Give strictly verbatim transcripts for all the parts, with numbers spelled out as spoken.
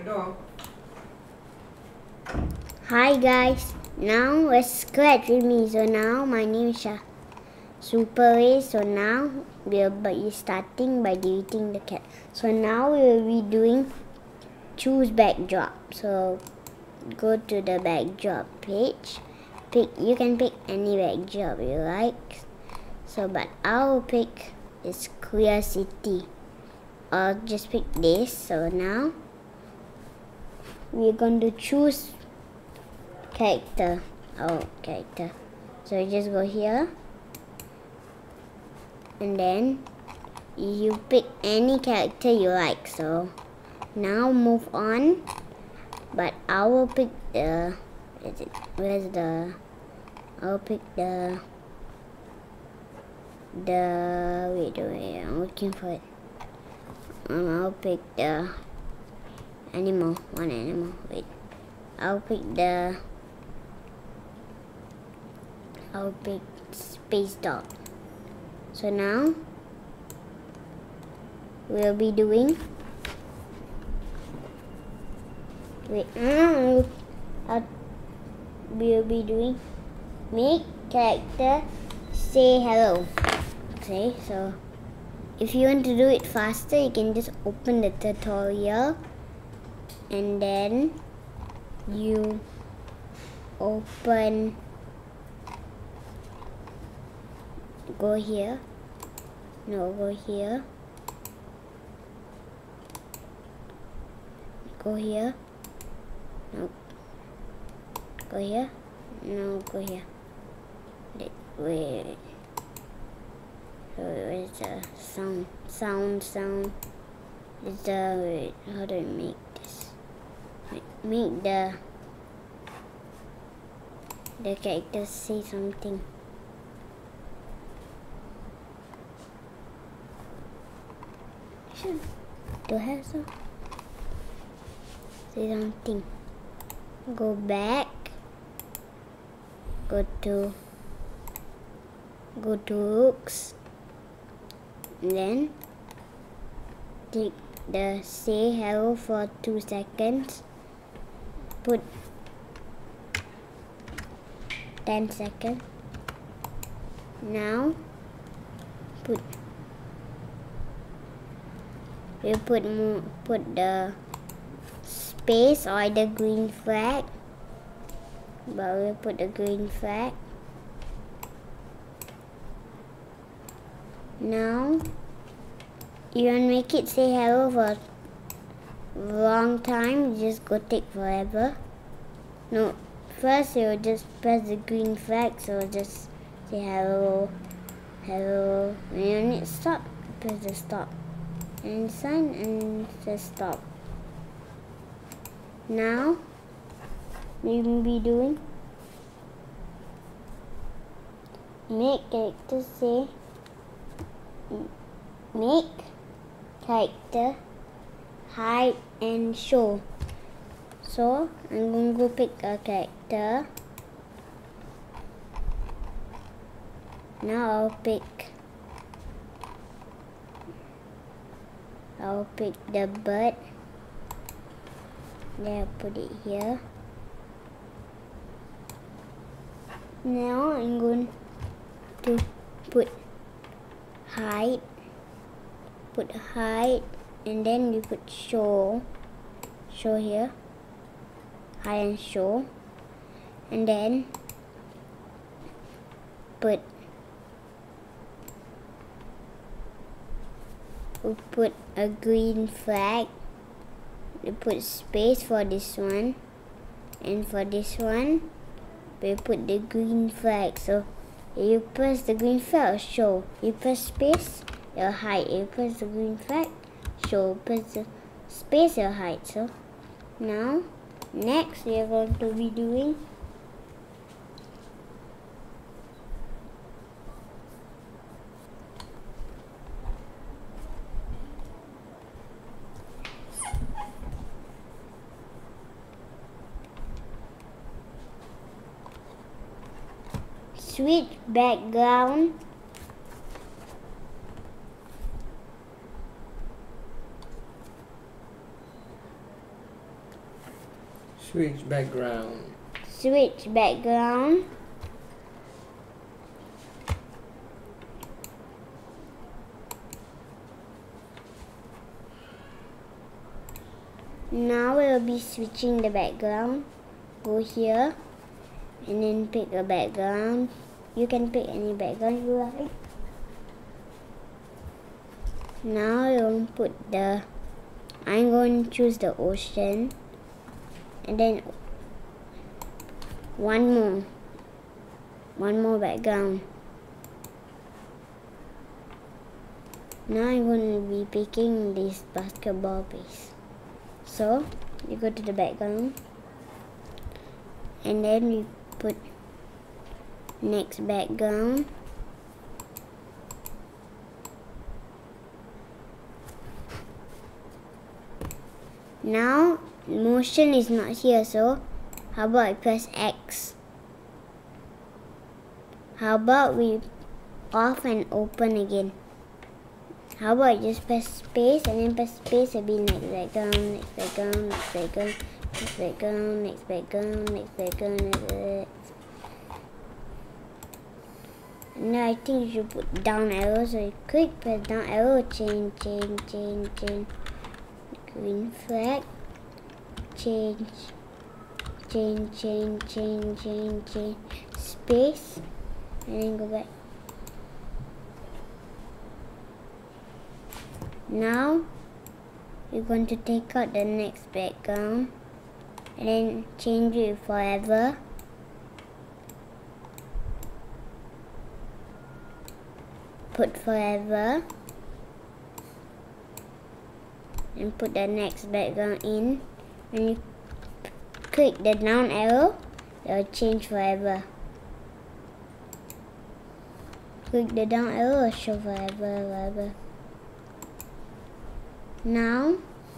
the door. Hi guys, now let's scratch with me. So now my name is Shah Super Ray. So now we'll be starting by deleting the cat. So now we'll be doing choose backdrop. So go to the backdrop page. Pick you can pick any backdrop you like. So but I'll pick this Clear City. I'll just pick this. So now we're going to choose character. Oh, character. So you just go here and then you pick any character you like. So now move on, but I will pick the is it where's the I'll pick the the wait wait I'm looking for it. Um, I'll pick the animal one animal wait I'll pick the I'll pick space dog. So now we'll be doing wait uh, uh, we'll be doing make character say hello. Okay, so if you want to do it faster, you can just open the tutorial and then you open go here no go here go here no go here no go here wait, wait. So where's the sound sound sound is the wait how do I make this make, make the the character say something. Do I have some? Say something. Go back. Go to go to looks. And then take the say hello for two seconds. Put ten seconds. Now put we put put the space or the green flag, but we'll put the green flag. Now you want to make it say hello for a long time, you just go take forever. No, first you just press the green flag, so just say hello, hello. When you need stop, press the stop. And sign and just stop. Now we will be doing make character say make character hide and show. So I'm going to go pick a character. Now I'll pick I'll pick the bird. Then I'll put it here. Now I'm going to put hide. Put hide and then you put show. Show here. Hide and show. And then put we put a green flag. We put space for this one, and for this one we put the green flag. So if you press the green flag, show. You press space, it'll hide. You press the green flag, show. Press the space, it'll hide. So now next we are going to be doing switch background. Switch background. Switch background. Now we'll be switching the background. Go here and then pick a background. You can pick any background you like. Now you'll put the, I'm going to choose the ocean, and then one more, one more background. Now I'm going to be picking this basketball piece. So you go to the background and then you put next background. Now motion is not here, so how about I press X? How about we off and open again? How about I just press space and then press space a bit, next background, next background, next background, next background, next background, next background, next background. Now I think you should put down arrow, so you quick press down arrow, change, change, change, change. Green flag, change, change, change, change, change, change, space, and then go back. Now you're going to take out the next background and then change it forever. Put forever. And put the next background in. When you click the down arrow, it will change forever. Click the down arrow, it will show forever, forever. Now,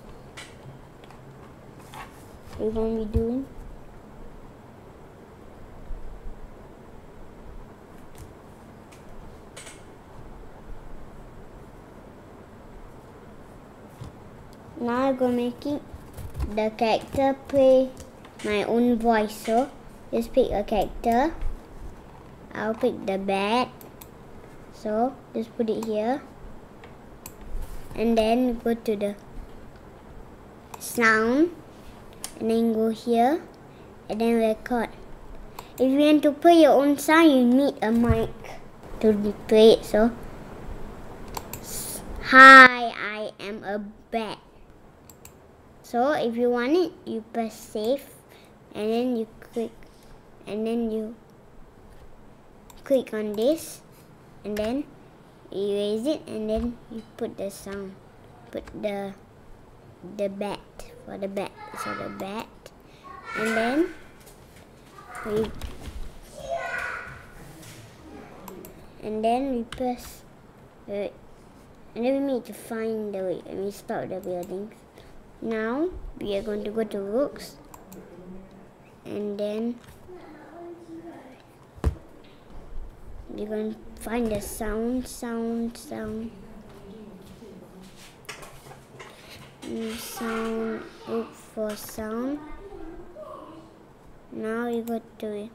we're going to be doing now I'm going to make it the character play my own voice. So just pick a character. I'll pick the bat. So just put it here. And then go to the sound. And then go here. And then record. If you want to play your own sound, you need a mic to play it. So, hi, I am a bat. So if you want it, you press save, and then you click, and then you click on this, and then erase it, and then you put the sound, put the the bat for the bat, so the bat, and then we and then we press, uh, and then we need to find the way, and we start the buildings. Now we are going to go to Rooks, and then we're going to find the sound, sound, sound, sound, look for sound. Now you go to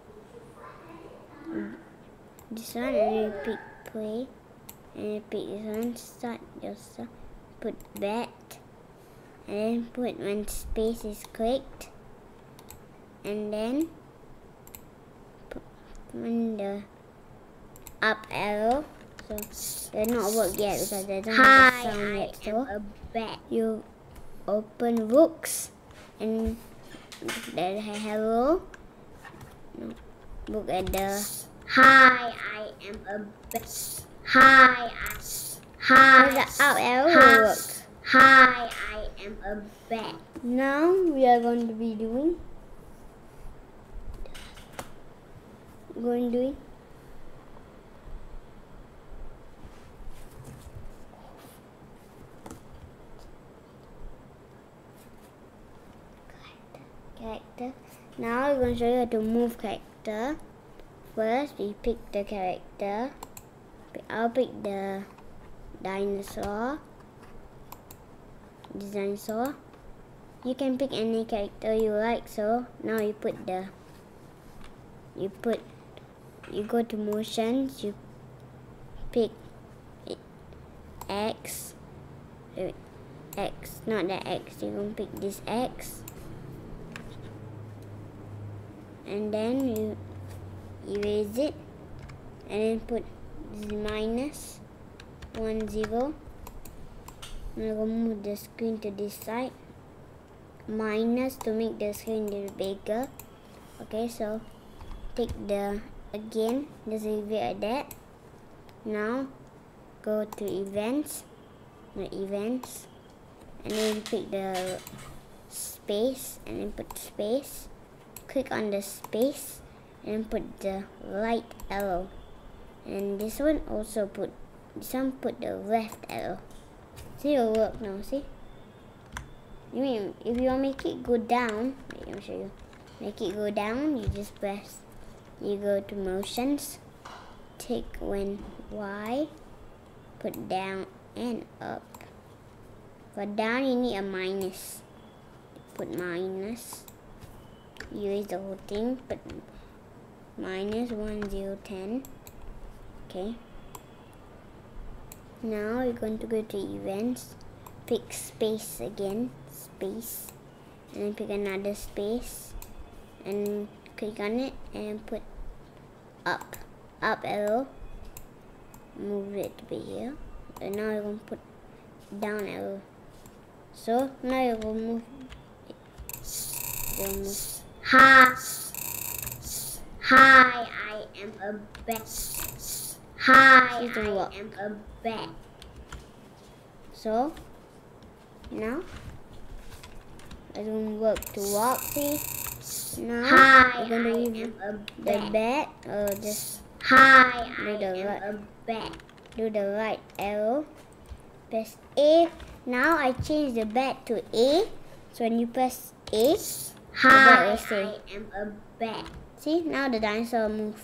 this one and you pick play, and you pick this one, start your sound, put bat. And then put when space is clicked, and then put when the up arrow. So they're not work yet because they don't have a sound yet. So a bat. You open Rooks and the arrow. Look at the hi. I am a bat. Hi. I, hi. So the up arrow works. Hi, I am a bat. Now we are going to be doing going to do character. Now we're going to show you how to move character. First, we pick the character. I'll pick the dinosaur. This dinosaur. you can pick any character you like. So now you put the, you put, you go to motions, you pick it, X, uh, X, not the X, you can pick this X, and then you erase it, and then put this minus one zero. I'm gonna move the screen to this side. Minus to make the screen a little bigger. Okay, so take the again, just leave it at that. Now go to events, the events, and then pick the space, and then put space. Click on the space, and then put the right arrow. And this one also put, this one put the left arrow. See, it'll work now. See. You mean if you want to make it go down? Wait, let me show you. Make it go down. You just press. You go to motions. Take when Y. Put down and up. For down, you need a minus. Put minus. Erase the whole thing. Put minus one zero ten. Okay. Now you're going to go to events. Pick space again. Space. And then pick another space. And click on it and put up. Up arrow. Move it to be here. And now you're going to put down arrow. So now you're going to move it. You're move. Hi. Hi, I am a bat. Hi, I am a bat. So now it's going to work to walk. See? Now hi, we're going to use the bat or just hi, do the I am right, a bat. Do the right arrow. Press A. Now I change the bat to A. So when you press A, hi, will say, I am a bat. See? Now the dinosaur move.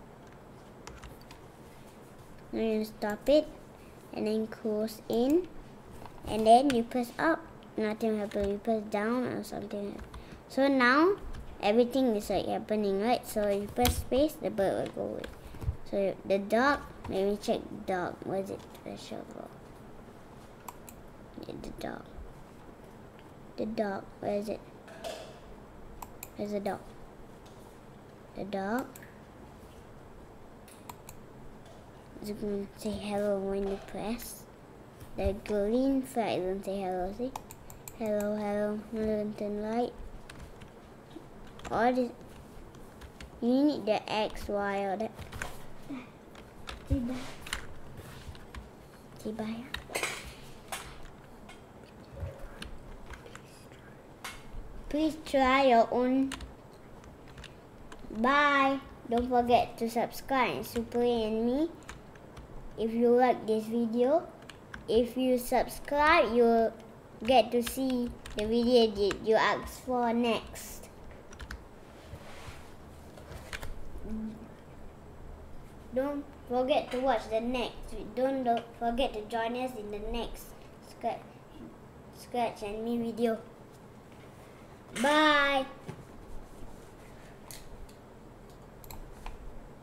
Now you stop it and then close in, and then you press up, nothing happens. You press down or something. So now everything is like happening, right? So you press space, the bird will go away. So the dog, let me check dog. Where is it? Special go. Yeah, the dog. The dog. Where is it? Where's the dog? The dog. It's going to say hello when you press. The green flag doesn't say hello, see? Hello, hello, lantern light. All this, you need the X, Y, or that. Please try your own. Bye. Don't forget to subscribe, Super and me. If you like this video, if you subscribe, you'll get to see the video that you asked for next. Don't forget to watch the next. Don't, don't forget to join us in the next Scratch, Scratch and Me video. Bye.